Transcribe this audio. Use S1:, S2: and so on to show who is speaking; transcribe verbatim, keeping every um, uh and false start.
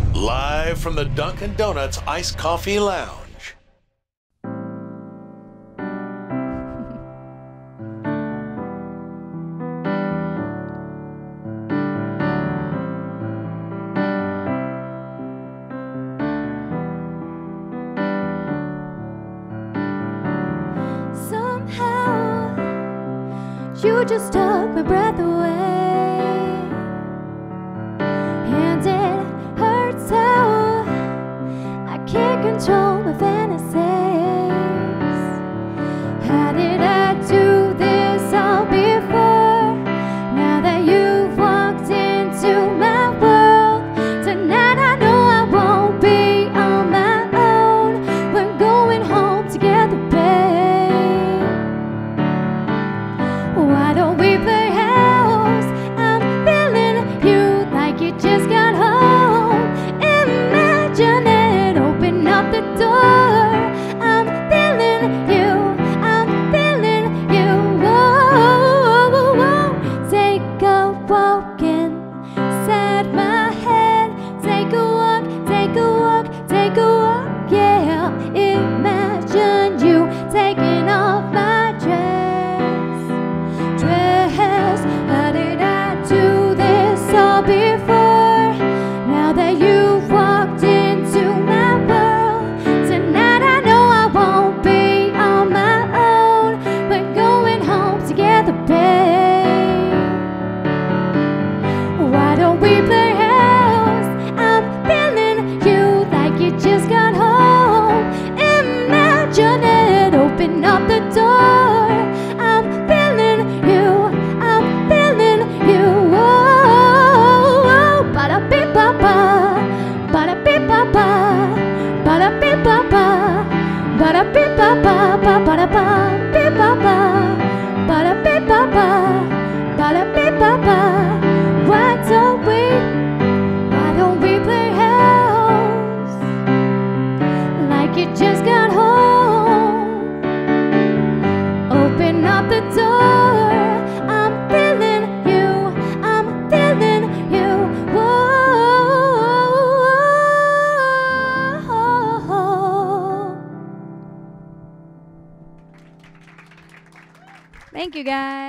S1: Live from the Dunkin' Donuts Iced Coffee Lounge.
S2: Somehow you just took my breath away, and it hurts how I can't control my fantasies. How did I do this all before? Now that you've walked into my world, tonight I know I won't be on my own. We're going home together, babe. Why don't we play house? I'm feeling you like you just got home. Imagine it, open up the door. I'm feeling you, I'm feeling you. Whoa, whoa, whoa. Take a walk inside my head. Take a walk, take a walk, take a walk, yeah. Imagine you taking off my dress, dress. How did I do this all before? Now that you've walked into my world, tonight I know I won't be on my own. We're going home together, babe. Why don't we play house? I'm feeling you like you just got home. Imagine it, open up the door. I'm feeling you, I'm feeling you. Whoa, whoa. Ba-da-bee-ba-ba, ba-da-bee-ba-ba, ba-da-bee-ba-ba, ba-da-bee-ba-ba, ba-da-ba-bee-ba-ba, ba-da-bee-ba-ba, ba-da-bee-ba-ba. Why don't we, why don't we play house like you just got home? Open up the door. I'm feeling you, I'm feeling you. Whoa.
S3: Thank you, guys.